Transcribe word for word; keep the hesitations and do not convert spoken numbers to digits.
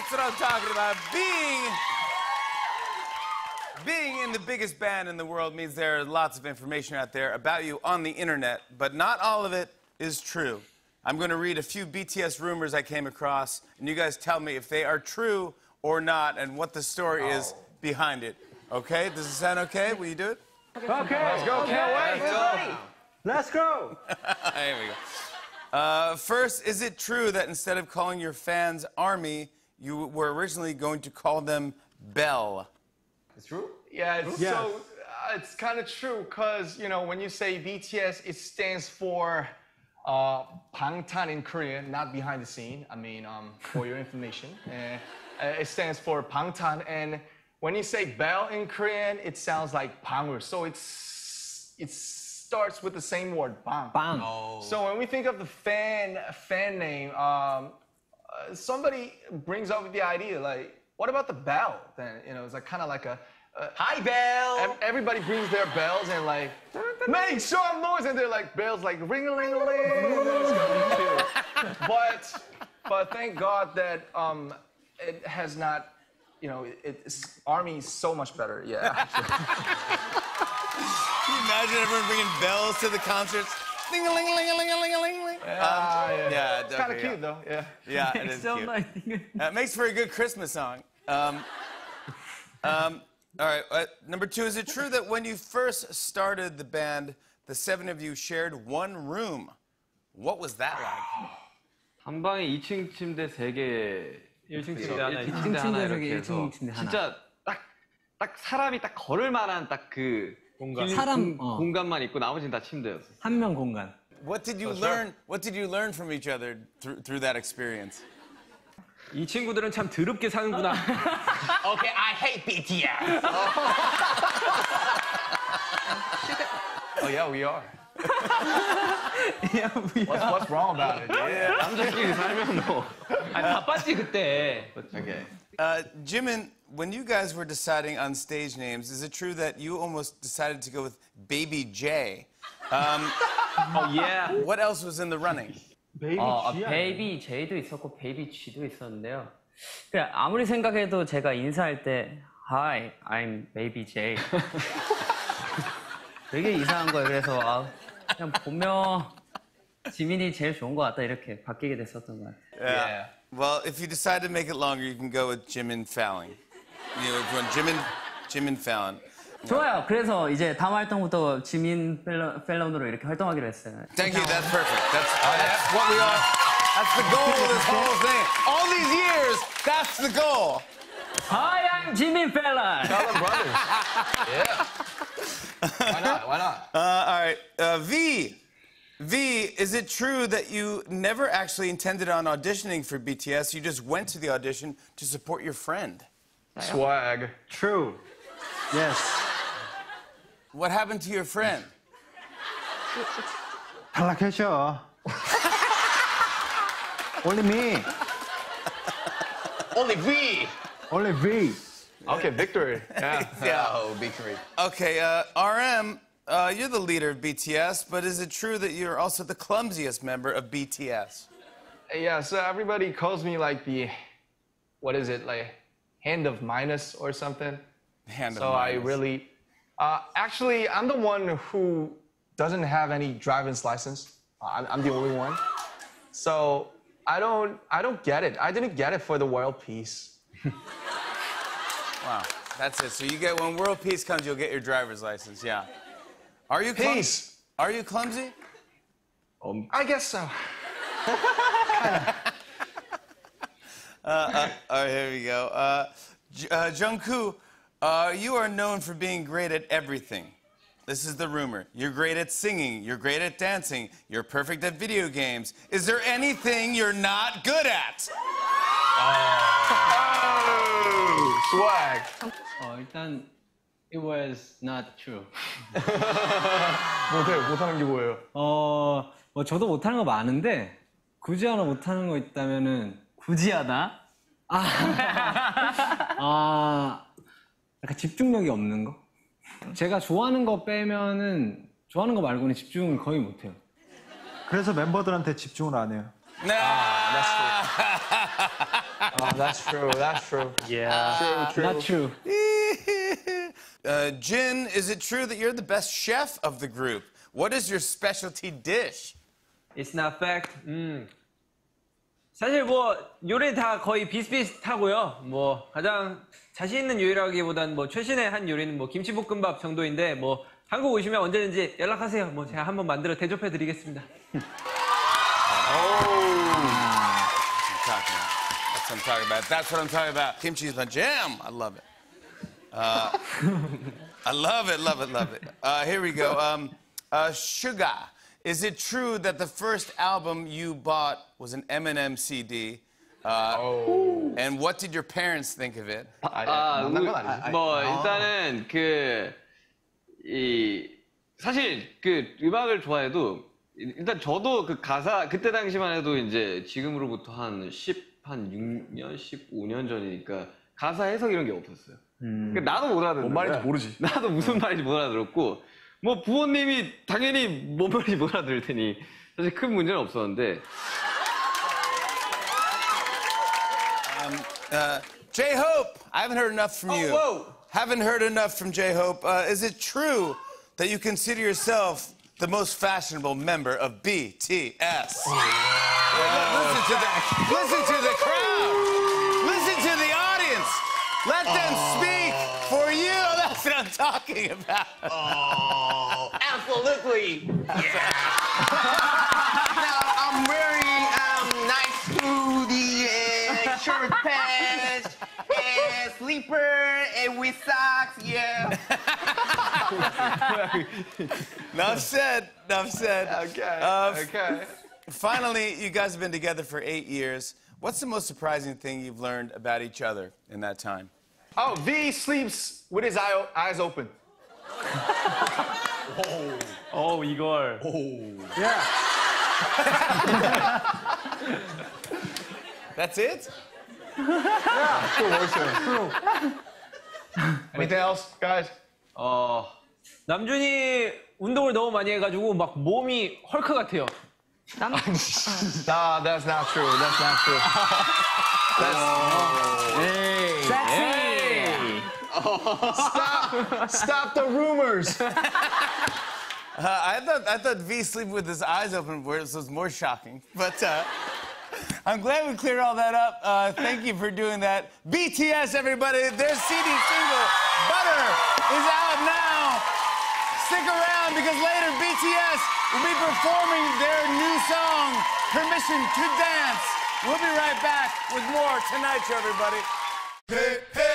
That's what I'm talking about. Being, being in the biggest band in the world means there are lots of information out there about you on the internet, but not all of it is true. I'm going to read a few B T S rumors I came across, and you guys tell me if they are true or not and what the story oh. is behind it. Okay? Does it sound okay? Will you do it? Okay. Let's go. Okay. Can't wait. Let's go. Let's go. Here we go. Uh, first, is it true that instead of calling your fans ARMY, you were originally going to call them Bell? It's true? Yeah, it's yes. so uh, it's kind of true because, you know, when you say B T S, it stands for uh, Bangtan in Korean, not behind the scene. I mean, um, for your information. uh, it stands for Bangtan, and when you say Bell in Korean, it sounds like Bangul. So it's it starts with the same word, Bang. Bang. Oh. So when we think of the fan fan name, um, uh, somebody brings up the idea like, what about the bell? Then you know, it's like kind of like a uh, hi bell. Everybody brings their bells and like make some noise, and they're like bells like ring a ling a ling. But but thank God that um, it has not. You know, it, it's, ARMY is so much better, yeah. Can you imagine everyone bringing bells to the concerts? Ding-a-ling-a-ling-a-ling-a-ling-a-ling. Yeah, um, yeah. yeah It's kind of cute, though, yeah. Yeah, it is cute. Uh, it makes for a good Christmas song. Um, um, all right, uh, number two, is it true that when you first started the band, the seven of you shared one room? What was that like? 한 방에 이 층 침대 세 개. 일 층 침대 하나, 이 층 침대 하나 하나, 이렇게 해서 일 층 침대 하나. 진짜 딱, 딱 사람이 딱 걸을 만한 딱 그 공간. 사람 공, 어. 공간만 있고 나머지는 다 침대였어. 한 명 공간. What did you learn? What did you learn from each other through, through that experience? 이 친구들은 참 더럽게 사는구나. Okay, I hate B T S. Oh yeah, we are. Yeah, we what's, are. what's wrong about it? Yeah. 남자끼리 살면 뭐. 아니 바빴지 그때. Okay. Uh, Jimin, when you guys were deciding on stage names, is it true that you almost decided to go with Baby J? Um, oh yeah. What else was in the running? 베이비 어, G야. 베이비 제이도 있었고 베이비 G도 있었는데요. 그냥 아무리 생각해도 제가 인사할 때 Hi, I'm Baby J. 되게 이상한 거예요. 그래서 아, 그냥 보면 지민이 제일 좋은 것 같다 이렇게 바뀌게 됐었던 것 같아요. Yeah. Well, if you decide to make it longer, you can go with Jimin Fallon. You know, if you want Jimin, Jimin Fallon. 좋아요. 그래서 이제 다음 활동부터 지민 펠런, 펠런으로 이렇게 활동하기로 했어요. Thank you. That's perfect. That's, that's what we are. That's the goal of this whole thing. All these years, that's the goal. Hi, I'm Jimin Fallon. Fallon brothers. Yeah. Why not? Why not? Uh, all right. Uh, V. V, is it true that you never actually intended on auditioning for B T S? You just went to the audition to support your friend? Swag. True. Yes. What happened to your friend? 탈락했죠. Only me. Only V. Only V. Okay, victory. Yeah. Yeah. Oh, victory. Okay, uh, R M, uh, you're the leader of B T S, but is it true that you're also the clumsiest member of B T S? Yeah, so everybody calls me like the, what is it, like hand of Midas or something? Hand so of I Midas. really, uh, actually, I'm the one who doesn't have any driver's license. Uh, I'm, I'm the only one. So I don't, I don't get it. I didn't get it for the world peace. Wow, that's it. So you get, when world peace comes, you'll get your driver's license, yeah. Are you clumsy? Peace. Are you clumsy? Um, I guess so. uh, uh, all right, here we go. Uh, J uh, Jungkook, uh, you are known for being great at everything. This is the rumor. You're great at singing. You're great at dancing. You're perfect at video games. Is there anything you're not good at? Oh, swag. 어 일단 it was not true. 못해요. 못하는 게 뭐예요? 어, 뭐 저도 못하는 거 많은데 굳이 하나 못하는 거 있다면은 굳이 하나? 아, 아, 약간 집중력이 없는 거? 제가 좋아하는 거 빼면은 좋아하는 거 말고는 집중을 거의 못해요. 그래서 멤버들한테 집중을 안 해요. Nah. Ah, that's true. Oh, that's true. That's true. Yeah. True, true. Not true. uh, Jin, is it true that you're the best chef of the group? What is your specialty dish? It's not fact. 음. 사실 뭐 요리 다 거의 비슷비슷하고요. 뭐 가장 자신 있는 요리라기보단 뭐 최신의 한 요리는 뭐 김치볶음밥 정도인데 뭐 한국 오시면 언제든지 연락하세요. 뭐 제가 한번 만들어 대접해 드리겠습니다. That's what I'm talking about. That's what I'm talking about. Kimchi's my jam. I love it. Uh, I love it, love it, love it. Uh, here we go. Um, uh, Suga, is it true that the first album you bought was an Eminem C D? Uh, Oh. And what did your parents think of it? 아, 만난 우- 건 아니지. 뭐 일단은 그 이 사실 그 음악을 좋아해도 일단 저도 그 가사 그때 당시만 해도 이제 지금으로부터 한 십, 한 육 년, 십오 년 전이니까 가사 해석 이런 게 없었어요. 그러니까 나도 못 알아듣는 뭔 말인지 거야. 모르지. 나도 무슨 말인지 못 알아들었고 뭐 부모님이 당연히 뭔 말인지 못 알아들을 테니 사실 큰 문제는 없었는데 Uh, J-Hope, I haven't heard enough from you. whoa. Haven't heard enough from J-Hope. Uh, is it true that you consider yourself the most fashionable member of B T S? Listen to the, listen to the crowd. Listen to the audience. Let them speak for you. That's what I'm talking about. Oh, absolutely. Yeah. Now I'm wearing um, nice hoodie and shirt pants and sleeper and with socks. Yeah. Enough said. Enough said. Okay. Uh, okay. Finally, you guys have been together for eight years. What's the most surprising thing you've learned about each other in that time? Oh, V sleeps with his eye, eyes open. 어 이걸 Yeah. That's it? True, true. Anything else, guys? 어 남준이 운동을 너무 많이 해가지고 막 몸이 헐크 같아요. 남, Nah, that's not true. That's not true. 섹시. Stop! Stop the rumors. Uh, I thought I thought V sleeping with his eyes open was, was more shocking, but uh, I'm glad we cleared all that up. Uh, thank you for doing that. B T S, everybody, their C D single "Butter" is out now. Stick around because later B T S will be performing their new song "Permission to Dance." We'll be right back with more Tonight Show, everybody. Hey, hey.